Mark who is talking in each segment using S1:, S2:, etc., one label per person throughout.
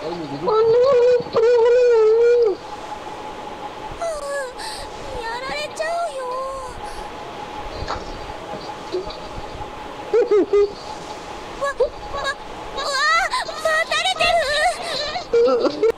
S1: やられちゃうよ。待たれてる。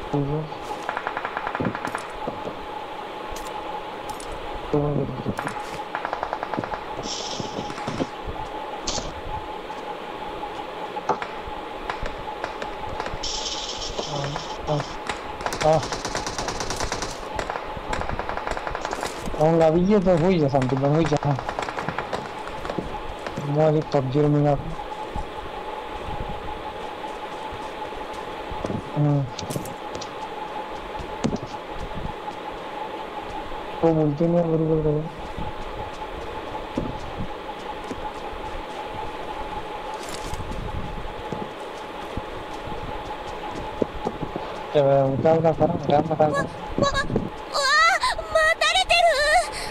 S2: Tunggu. Tunggu. Ah, ah. Con la villa तो हुई है something हुई जहाँ मुझे PUBG में ना वो बोलते नहीं बराबर करो क्या उतार का करा राम बता का
S1: わ、待たれてる。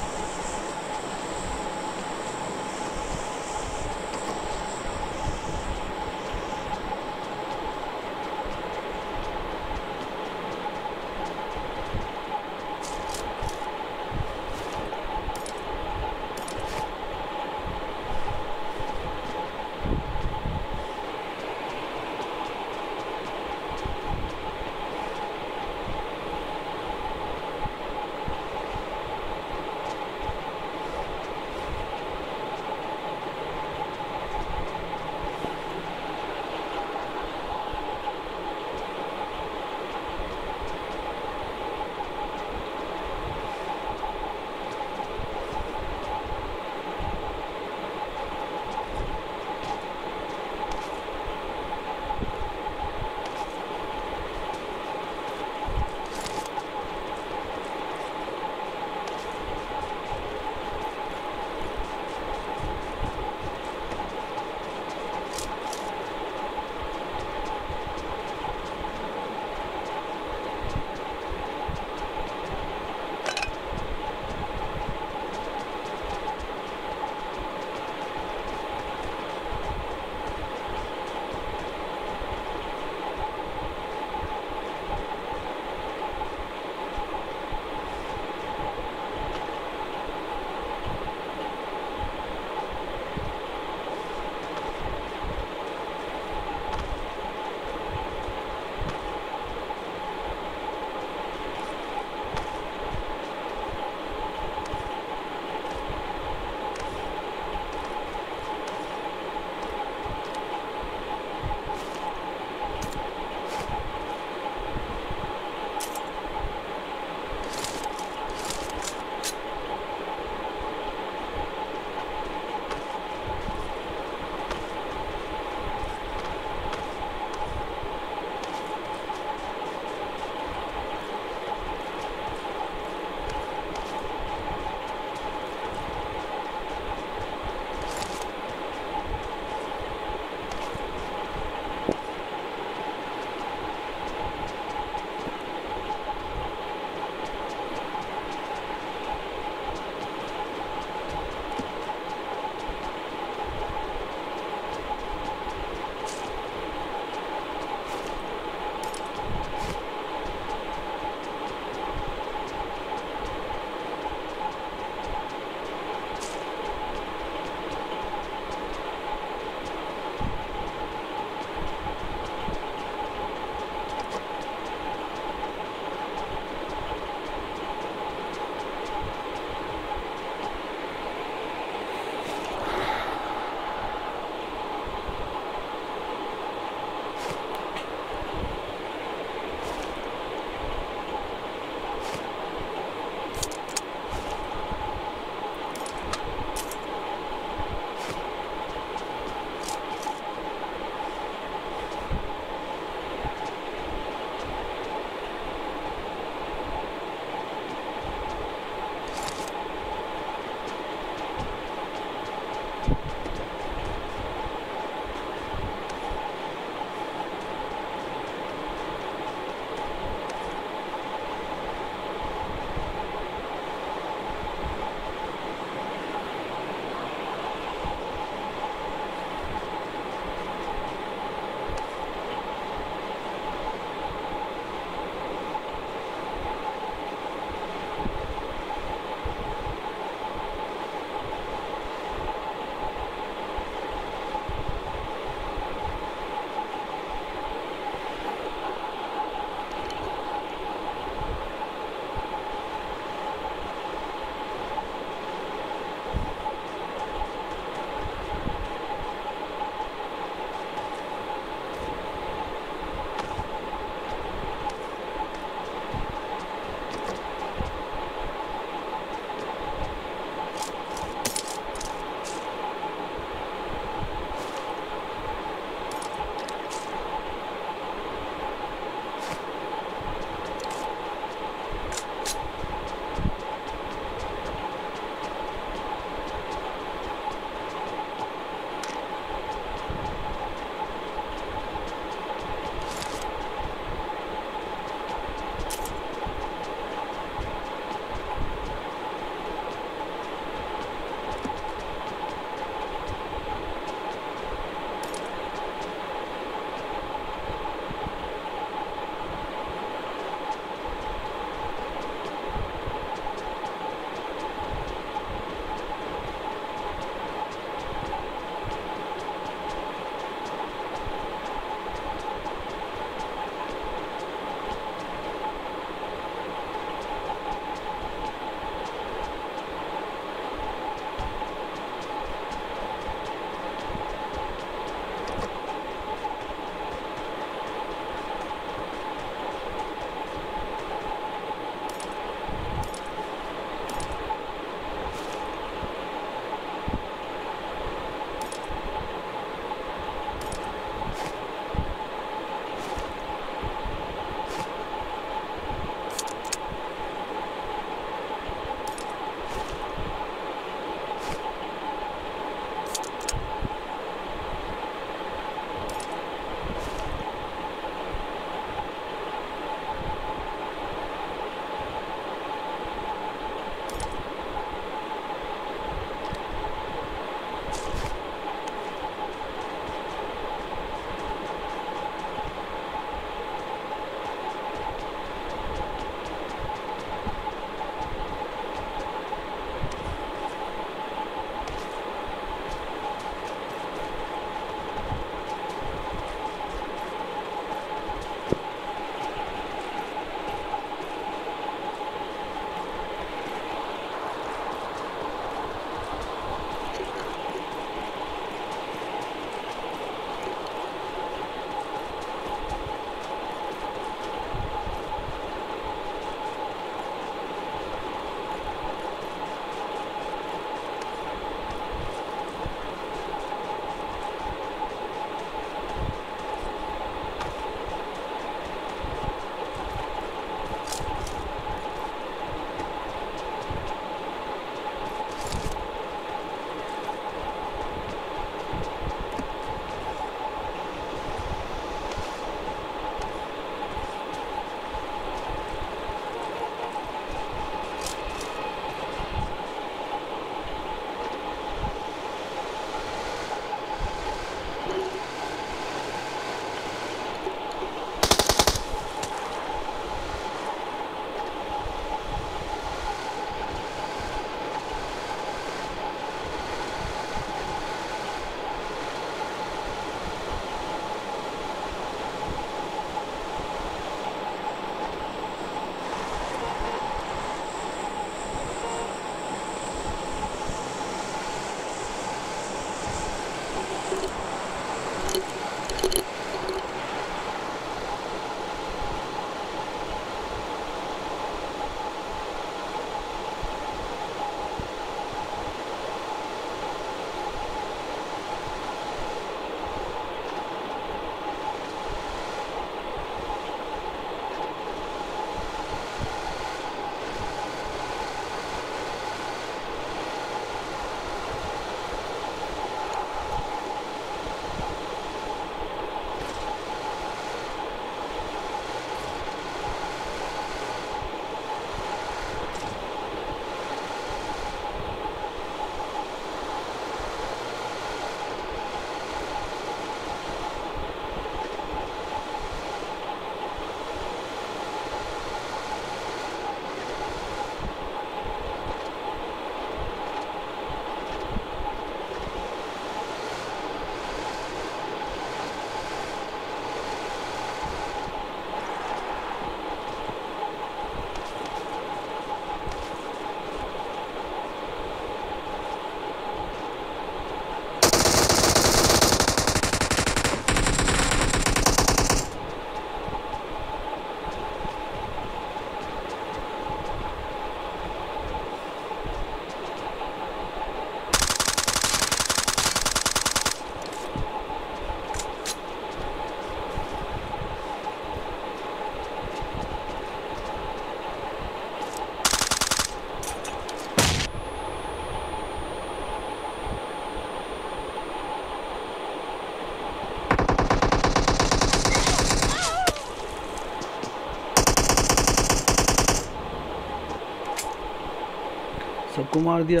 S3: सबको मार दिया।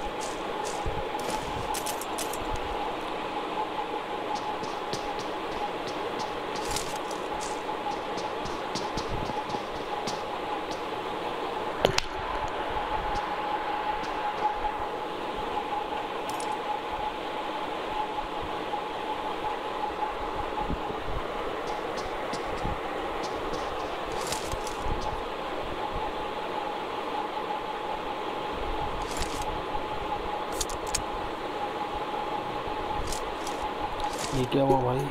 S3: ये क्या हुआ भाई?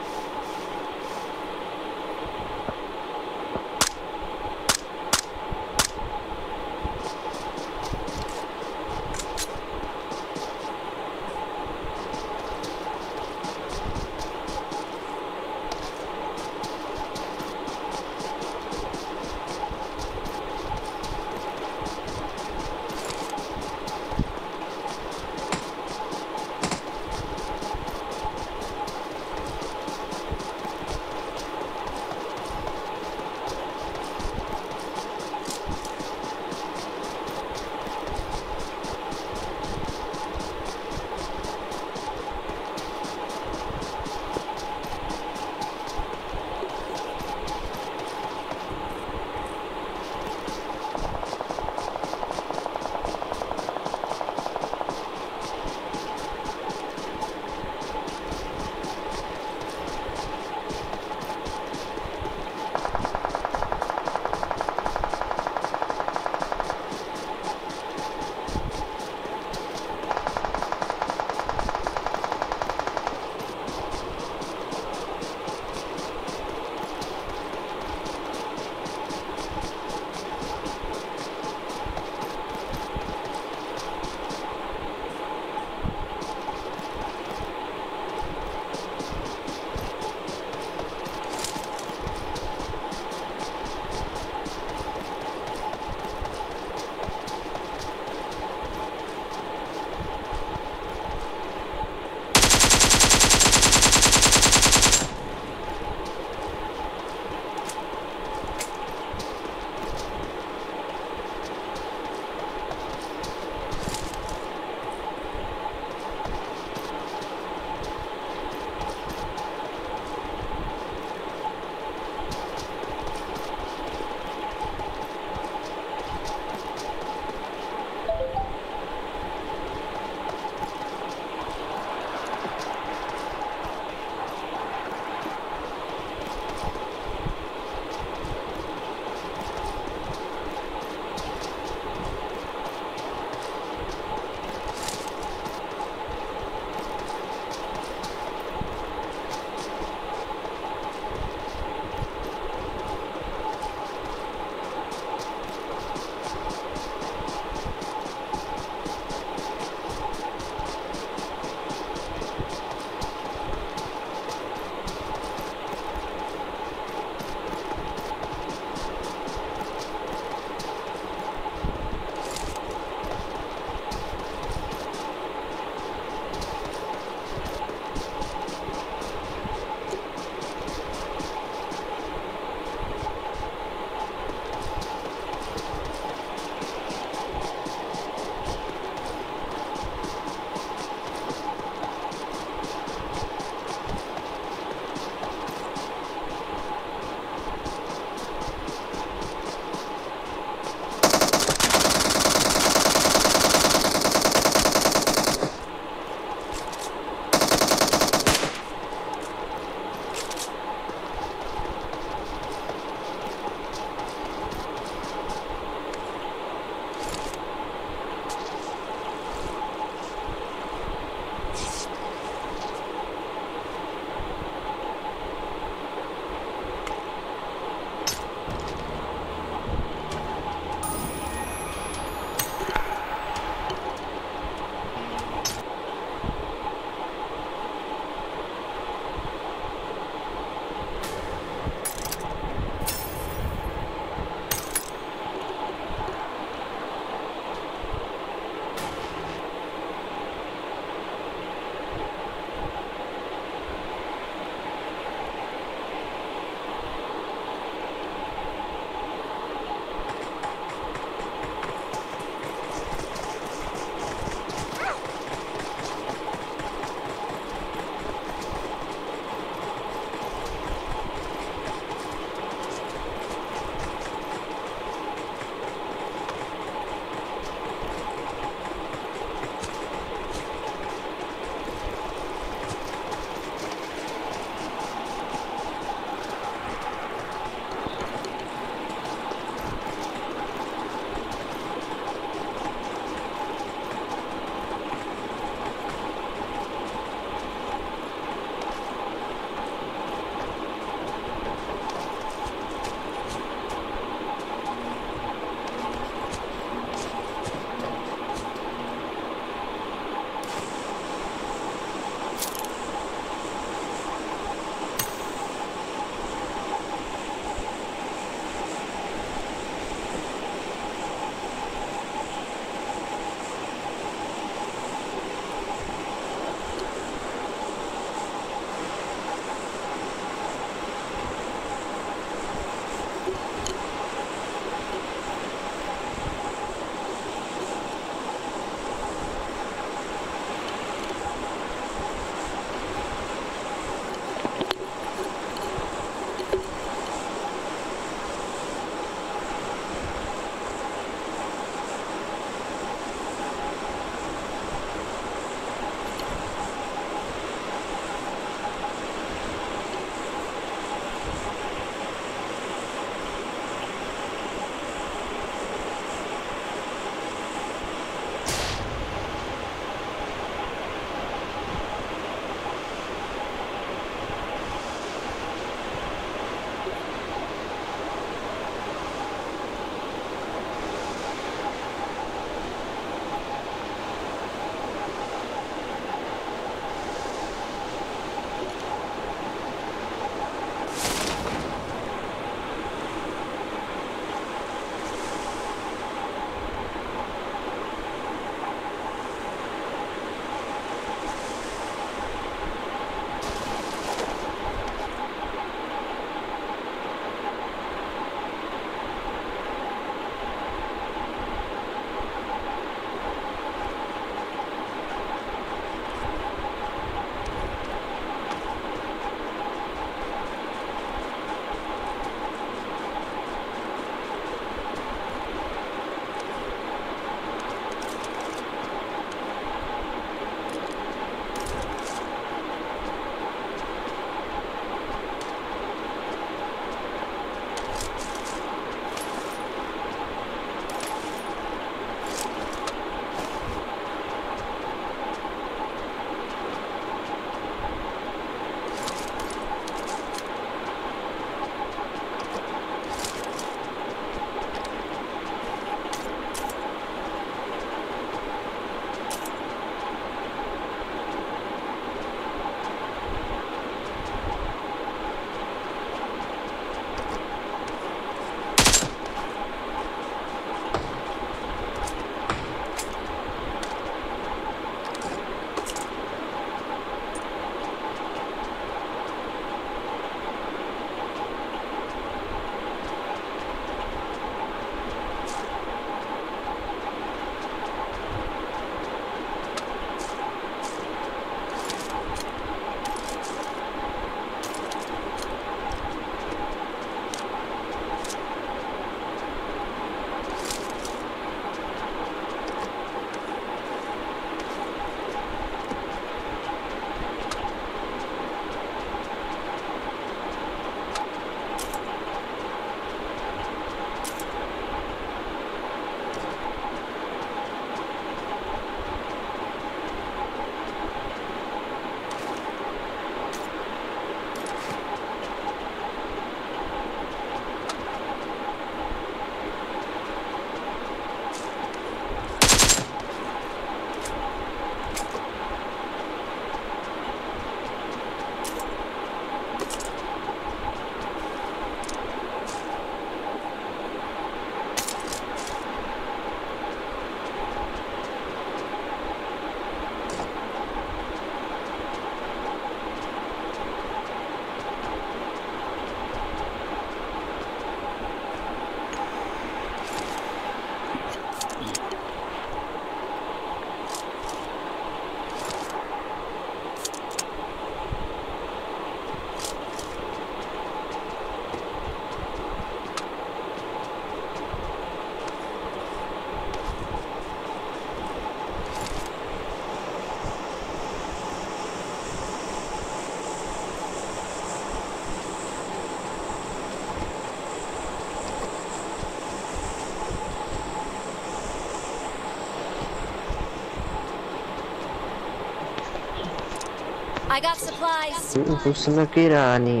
S1: I got supplies.
S4: हुस्न की रानी।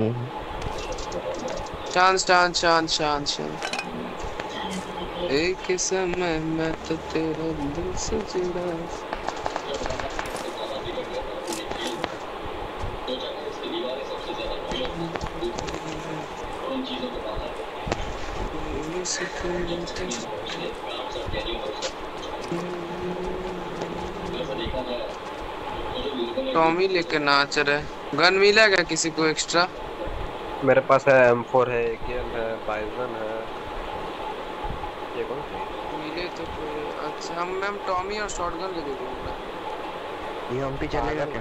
S5: चांद चांद चांद चांद चांद एक समय मैं तो तेरा दिल से जुड़ा। टॉमी लेके नाच रहे। गन मिला क्या किसी को एक्स्ट्रा?
S6: मेरे पास है M4 है, AKM है, बाइजन है। ये कौन सी
S5: मिले तो कोई अच्छा। हम टॉमी और शॉटगन लेके घूमूंगा।
S4: ये हम पे चलेगा क्या?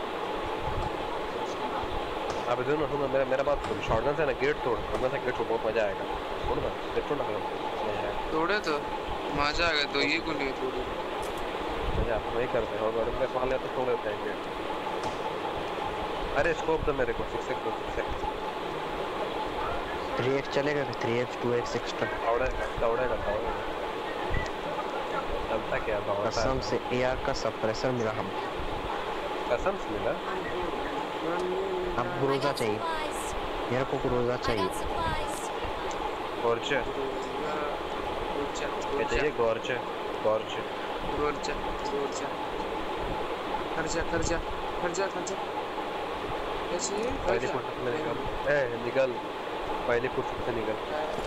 S6: अब दोनों सुनो, मेरा बात सुन। शॉटगन से ना गेट तोड़, शॉटगन से गेट तोड़, बहुत मजा आएगा। छोड़ ना, गेट तोड़ ना करो, मजा आएगा।
S5: तोड़े तो मजा आएगा। तो ये को नहीं तोड़े,
S6: मजा वही करते हैं। और गाड़ी में पाले तो तोड़ देते हैं गेट। अरे स्कोप तो मेरे को 6x
S4: 3x चलेगा क्या? 3x 2x extra
S6: दौड़ेगा। चलता क्या दौड़ता है।
S4: कसम से AR का सप्रेसर मिला हम।
S6: कसम से मिला।
S4: अब
S1: I
S4: ग्रोजा
S1: got
S4: चाहिए,
S1: supplies.
S4: मेरे को ग्रोजा
S1: I
S4: चाहिए।
S1: got supplies.
S6: गोरचे क्या चाहिए? गोरचे
S5: खर्चा
S6: पहली फुर्सत में निकल पहली फुर्सत से निकल।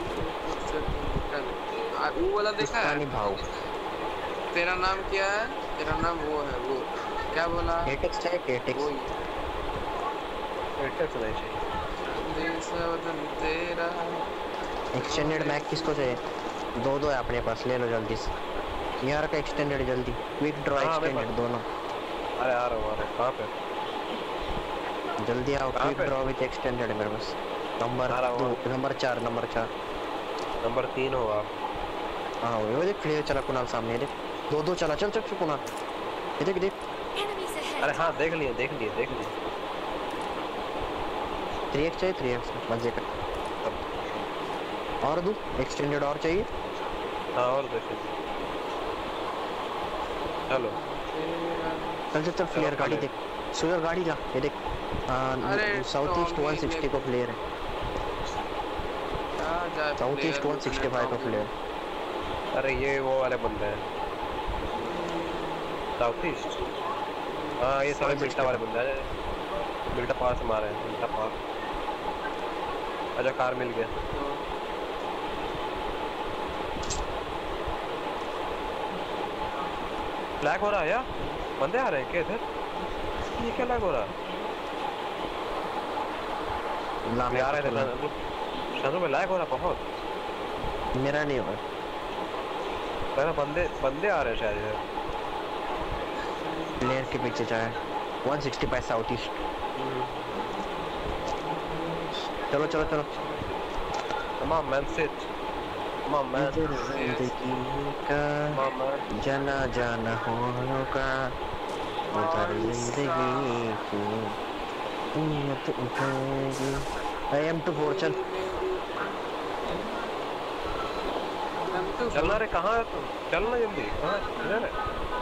S5: वो वाला देखा है?
S4: पाकिस्तानी भाव।
S5: तेरा नाम क्या है? तेरा नाम वो है, वो क्या बोला?
S4: KTX चाहिए, KTX।
S5: वही
S6: एटेक्स नहीं चाहिए।
S5: देश वतन तेरा।
S4: एक्सटेंडेड मैग किसको चाहिए? दो है अपने पास, ले लो जल्दी से। यार का एक्सटेंडेड जल्दी, क्विक ड्रॉ एक्सटेंडेड दोनों।
S6: अरे आ रहा हूँ। कहाँ पे?
S4: जल्दी आओ, क्विक ड्रॉ विद एक्सटेंडेड मेरे पास। नंबर 2 नंबर 4
S6: नंबर 3 हो आप।
S4: हाँ वो देख क्लियर चला कुणाल सामने, देख दो चला। चल कुणाल, ये देख
S1: Enemies ahead.
S6: अरे हाँ देख लिए।
S4: 3x चाहिए, 3x मजे कर। और दो एक्सटेंडेड और चाहिए।
S6: हाँ और देखिए। चलो
S4: चल फ्लेयर गाड़ी देख, सुगर गाड़ी ला। ये देख साउथ ईस्ट 160 को फ्लेयर है, साउथ ईस्ट 165 का फ्लेयर।
S6: अरे ये वो वाले बंदे हैं साउथ ईस्ट। हाँ ये सारे बिल्टा वाले बंदे हैं। बिल्टा पास मारे हैं, बिल्टा पास। अच्छा कार मिल गया। लैग हो रहा है यार, बंदे आ रहे हैं क्या इधर? ये क्या लैग हो रहा है? आ रहे थे शानू में लैग हो रहा बहुत।
S4: मेरा नहीं हुआ,
S6: बंदे आ रहे हैं शायद इधर।
S4: प्लेयर के पीछे जाए 165 साउथ ईस्ट। चलो
S6: तमाम मैन सिट Mama,
S4: जिंदगी का जाना जाना होगा उधर जिंदगी की नीयत उठाएगी। IM24 चल
S6: चलना रे। कहाँ है तुम? चलना जल्दी। कहाँ इधर है?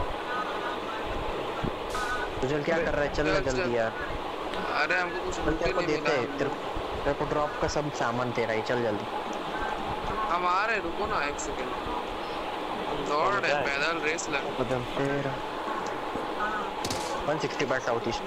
S4: तुझे क्या कर रहा है? चलना जल्दी यार।
S5: अरे हमको कुछ
S4: बंदे को देते हैं, तेरे को ड्रॉप का सब सामान तेरा ही। चल जल्दी।
S5: हम आ रहे, रुको ना एक सेकंड। दौड़ रहे, पैदल रेस लगा।
S4: कदम तेरा 165 साउथ ईस्ट।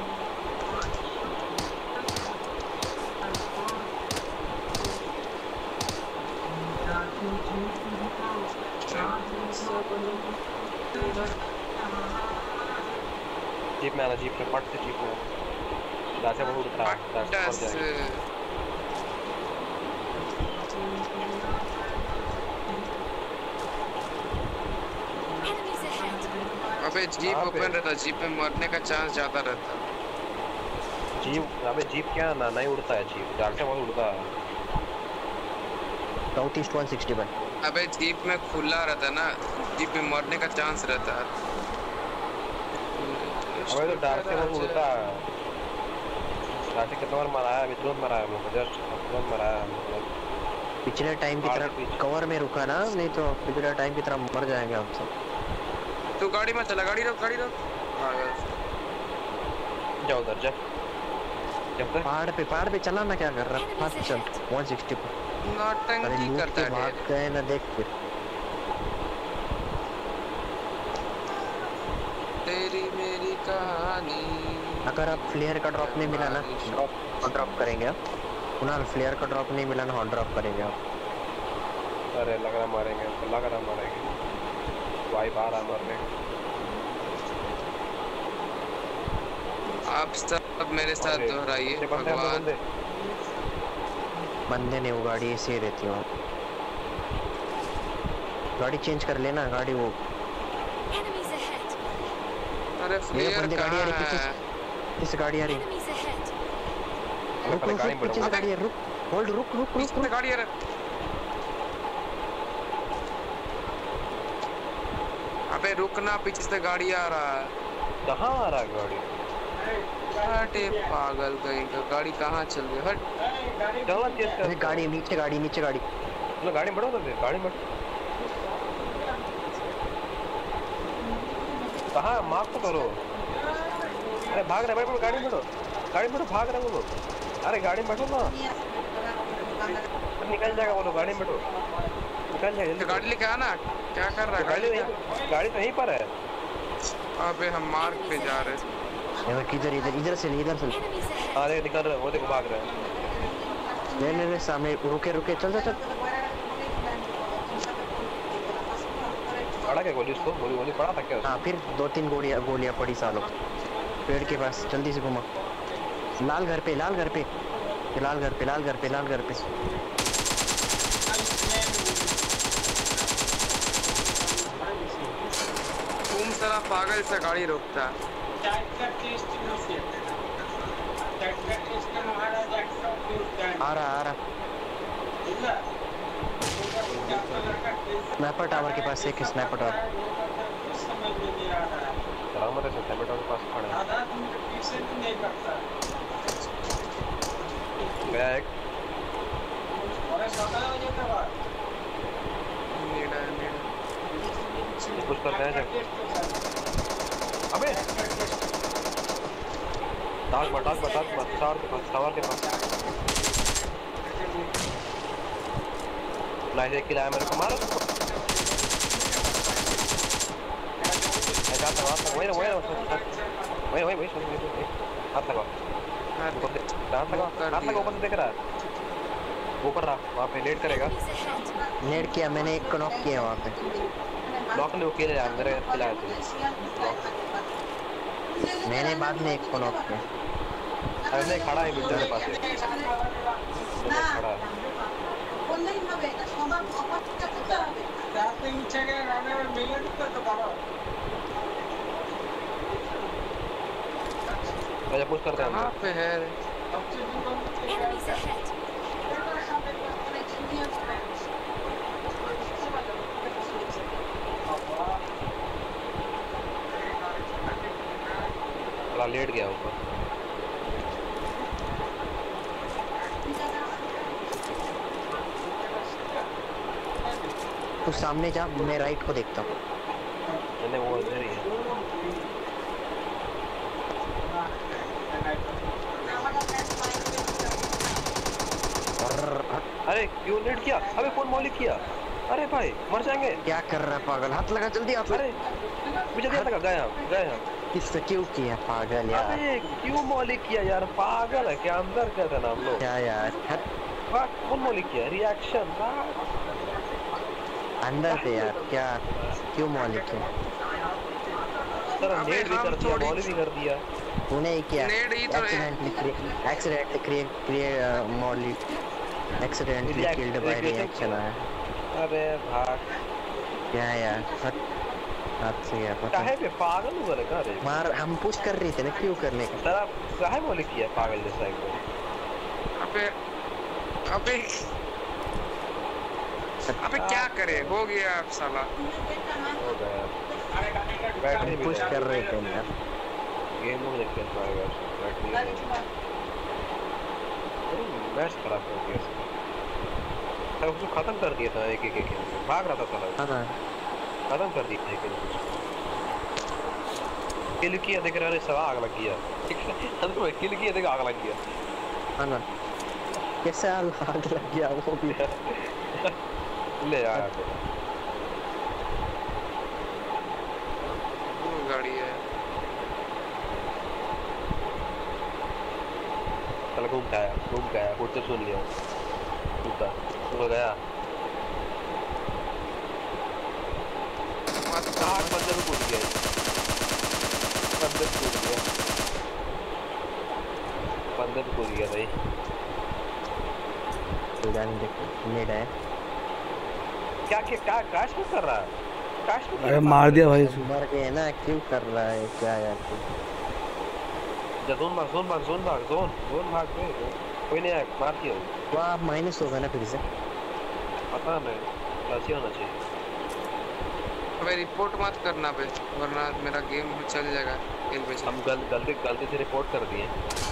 S6: जीप में आना, जीप में फट से जीप में। दासे बहुत उतरा, दासे फट जाएगा। अबे जीप ओपन रहता, जीप में मरने का चांस ज्यादा रहता। अबे जीप क्या ना नहीं उड़ता है जीप, डालते बहुत उड़ता है।
S4: South east 161।
S5: अबे जीप में खुला रहता ना, जीप में मरने का चांस रहता है।
S6: अबे तो डालते बहुत उड़ता है। डालते कितना बार मरा है? अभी तुरंत मरा है मुझे, जस्ट तुरंत मरा है।
S4: पिछले टाइम की तरह कवर में रुका ना, नहीं तो पिछले टाइम की तरह मर जाएंगे हम सब।
S5: तू गाड़ी में चला, गाड़ी रोक।
S6: जाओ उधर जा
S4: पहाड़ पे चला ना, क्या कर रहा है? फास्ट चल 160 पर। अरे
S5: नौटंकी
S4: लूट
S5: करता
S4: के भाग
S5: है
S4: गए ना, देख फिर।
S5: तेरी मेरी कहानी।
S4: अगर आप फ्लेयर का ड्रॉप नहीं मिला ना, ड्रॉप करेंगे आप। कुणाल फ्लेयर का ड्रॉप नहीं मिला ना, हाँ ड्रॉप करेंगे आप।
S6: अरे लग रहा मारेंगे, लग रहा मारेंगे भाई, बाहर आ मरने।
S5: आप सब मेरे साथ दोहराइए भगवान।
S4: बंदे ने वो गाड़ी ऐसे ही रहती है, गाड़ी चेंज कर लेना, गाड़ी वो।
S1: Enemies ahead.
S5: अरे
S4: ये
S5: फ्लेयर
S4: बंदे गाड़ी आ
S5: कहाँ
S4: रही
S5: है?
S4: पीछे, इस गाड़ी आ रही।
S1: Enemies ahead.
S4: रुक रुक रुक, पीछे से गाड़ी है, रुक होल्ड, रुक रुक रुक
S5: पीछे से
S4: रुक।
S5: गाड़ी आ रहा। अबे रुकना, पीछे से गाड़ी आ रहा है।
S6: कहाँ आ रहा है गाड़ी?
S5: हटे पागल कहीं का, गाड़ी कहाँ चल गई? हट।
S6: चलना तेज कर।
S4: अरे गाड़ी नीचे, गाड़ी नीचे, गाड़ी।
S6: चलो गाड़ी बढ़ो तो फिर, गाड़ी बढ़ो। कहाँ मार्क तो करो। अरे भाग रहे, बैठो गाड़ी बढ़ो, गाड़ी बढ़ो, भाग रहे वो लोग। अरे गाड़ी में बैठो ना, निकल जाएगा वो लोग, गाड़ी में बैठो, निकल जाएगा जल्दी।
S5: गाड़ी लेके आना। क्या कर रहा है?
S6: गाड़ी तो यहीं पर है।
S5: अबे हम मार्ग पे जा रहे हैं।
S4: इधर इधर इधर से
S1: Enemies ahead.
S6: हाँ निकल रहे, वो देखो भाग रहे हैं।
S4: ले सामने, रुके रुके, चल चल चल।
S6: पड़ा क्या गोली उसको? गोली गोली पड़ा था क्या उसको?
S4: हाँ फिर 2-3 गोलियां पड़ी सालों। पेड़ के पास जल्दी से घुमा। लाल घर पे, लाल घर पे, लाल घर पे, लाल घर पे, लाल घर पे।
S5: तुम साला पागल से गाड़ी रोकता।
S4: आ रहा स्नैपर टावर के पास एक स्नैपर टावर।
S6: सलामत है, स्नैपर टावर के पास खड़ा है। गया एक। कुछ करते हैं जब। अबे टावर के पास नाइस, एक किल आया मेरे को, मारो उसको। वही हाथ लगा, ऊपर से देख रहा है, ऊपर रहा, वहाँ पे लेट करेगा।
S4: नेट किया मैंने, एक को नॉक किया वहाँ पे।
S6: लॉक ने वो किल यार, मेरे किल आया था।
S4: मैंने बाद में एक को नॉक किया।
S6: अरे नहीं, खड़ा है बिल्डिंग के पास, खड़ा है। अच्छा पुश करते हैं
S5: कहाँ पे है?
S1: Enemies ahead.
S6: थोड़ा लेट गया ऊपर।
S4: तू सामने जा, मैं राइट को देखता हूँ।
S6: मैंने वो इधर ही है। अरे क्यों लेट किया? अबे कौन मौलिक किया? अरे भाई मर जाएंगे।
S4: क्या कर रहा है पागल? हाथ लगा जल्दी, हाथ लगा।
S6: अरे मुझे देर लगा, गए हम।
S4: किससे क्यों किया पागल यार?
S6: अबे क्यों मौलिक किया यार? पागल है क्या? अंदर क्या था नाम लोग?
S4: क्या यार?
S6: कौन मौलिक किया? रिएक्शन
S4: अंदर थे यार, क्या क्यों मौलिक है?
S6: सर नेट भी कर दिया, मौलिक भी कर दिया।
S4: तूने ही किया,
S5: तो
S4: एक्सीडेंटली मौलिक, एक्सीडेंटली किल्ड बाय रिएक्शन आया।
S6: अरे भाग
S4: क्या यार, हट हाथ से गया पता।
S6: काहे पे पागल हुआ लगा रे?
S4: मार, हम पुश कर रहे थे ना, क्यों करने का?
S6: सर आप काहे मौलिक किया पागल जैसा एकदम?
S5: अबे क्या करे? हो गया अब साला।
S6: हो गया, बैटरी
S4: पुश कर रहे थे यार।
S6: गेम में देख के पाएगा बैटरी। मैच खराब कर दिया सर, उसको खत्म कर दिया था। एक भाग रहा था साला,
S4: हां
S6: खत्म कर दिया था। किल किया देख रहे हो, आग लग गया। अंदर में किल किया देख आग लग गया।
S4: हाँ ना, कैसे आग लग गया वो भी।
S6: ले यार
S5: गाड़ी है।
S6: चल घूम गया कुछ तो सुन लिया कुत्ता तो गया। आठ बंदे तो कूद गया, बंदे तो कूद गया भाई।
S4: नेड है
S6: क्या काश में कर रहा है, काश में
S3: अरे मार दिया भाई इसको।
S4: मर गए ना, क्यों कर रहा है क्या यार तू?
S6: जोन भाग गए, कोई नहीं आया, मार दिया
S4: वो आप माइनस होगा ना फिर से।
S6: पता नहीं ऐसे होना चाहिए।
S5: अबे रिपोर्ट मत करना बे, वरना मेरा गेम चल जाएगा।
S6: हम गलती से रिपोर्ट कर दिए।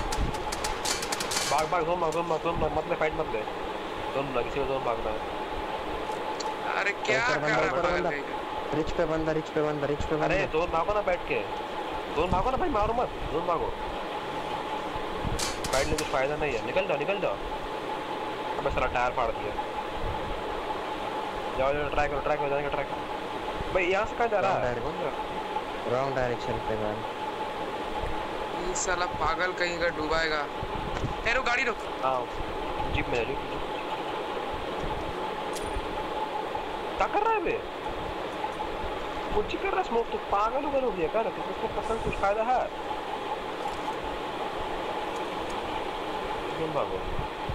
S6: भाग जोन मत ले, फाइट मत ले, जोन किसी को जोन भागना है।
S5: अरे क्या कर रहा है?
S4: रिच पे बंदा।
S6: अरे जोन भागो ना, बैठ के जोन भागो ना भाई, मारो मत, जोन भागो। फाइट में कुछ फायदा नहीं है, निकल जाओ। अबे साला टायर फाड़ दिया। जाओ ट्राई करो जाने का ट्राई करो भाई। यहाँ से कहाँ जा रहा है?
S4: रॉन्ग डायरेक्शन पे मैन।
S5: ये साला पागल कहीं का डुबाएगा। ए रुक, गाड़ी रुक।
S6: हाँ जीप में जा। क्या कर रहा है बे? कुछ कर रहा है, स्मोक तो पागल हो गया कर, इसको पसंद कुछ फायदा है? क्यों भागो?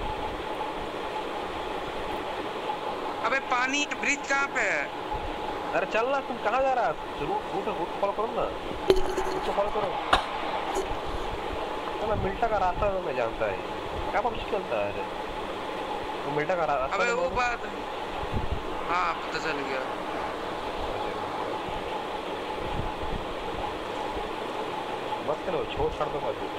S5: अबे पानी ब्रिज कहाँ पे है?
S6: अरे चल ना, तुम कहाँ जा रहा है? रूट फॉलो करो ना, रूट फॉलो करो। तो मैं मिल्टा का रास्ता तो मैं जानता है, क्या पता चलता है? तो मिल्टा का रास्ता।
S5: अबे वो बात, हाँ पता चल गया।
S6: मत करो, छोड़ दो बाजू।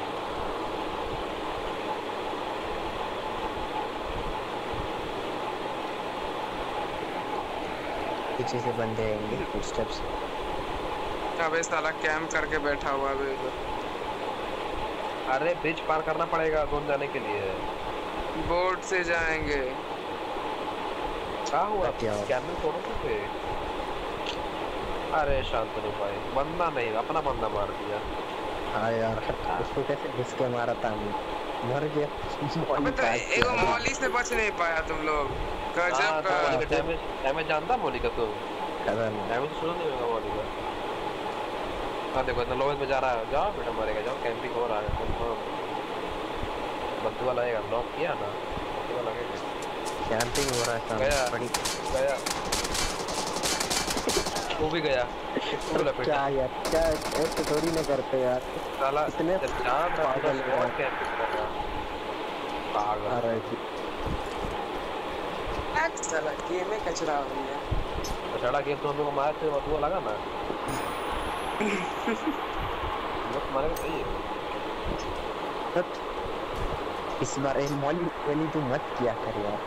S4: पीछे से बंदे आएंगे फुटस्टेप्स।
S5: अबे साला कैंप करके बैठा हुआ है इधर।
S6: अरे ब्रिज पार करना पड़ेगा जोन जाने के लिए।
S5: बोट से जाएंगे।
S6: क्या हुआ? कैमरे तोड़ो तो पे। अरे शांतनु भाई, बंदा नहीं, अपना बंदा मार दिया।
S4: हाँ यार, उसको कैसे घिस के मारा था, मर गया।
S5: अबे तो एगो मौली से बच नहीं पाया तुम लोग। गजब का
S6: डैमेज जानता मौली का? तुम डैमेज सुनो नहीं होगा मौली का। हाँ देखो इतना लोवेज में जा रहा है, जाओ बेटा मरेगा, जाओ कैंपिंग हो रहा है कंफर्म। बंदूक वाला आएगा, नॉक किया ना, बंदूक वाला लगेगा।
S4: कैंपिंग हो रहा है,
S6: गया वो भी गया।
S4: क्या यार, क्या ऐसे थोड़ी ना करते यार
S6: साला,
S4: इतने
S6: पागल और कैंपिंग कर रहा पागल।
S4: अरे
S5: साला गेम में कचरा हो गया।
S6: बछड़ा गेम तो हम लोग मारे थे, वो लगा ना लोग मारे सही है।
S4: इस बार मॉली तू मत किया कर यार।